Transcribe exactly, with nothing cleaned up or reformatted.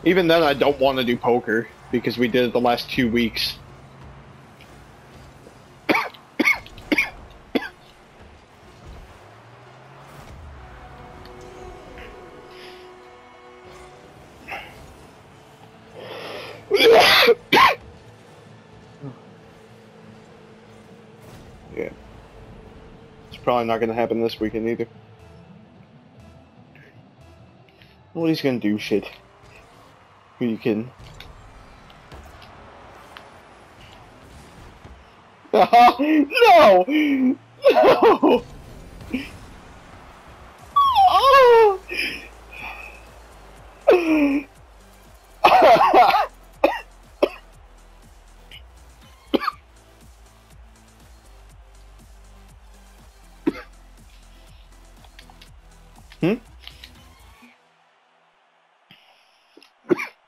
Even then, I don't want to do poker because we did it the last two weeks. Yeah. It's probably not going to happen this weekend either. Nobody's going to do shit. Who you kidding? No! No! Oh! Hmm?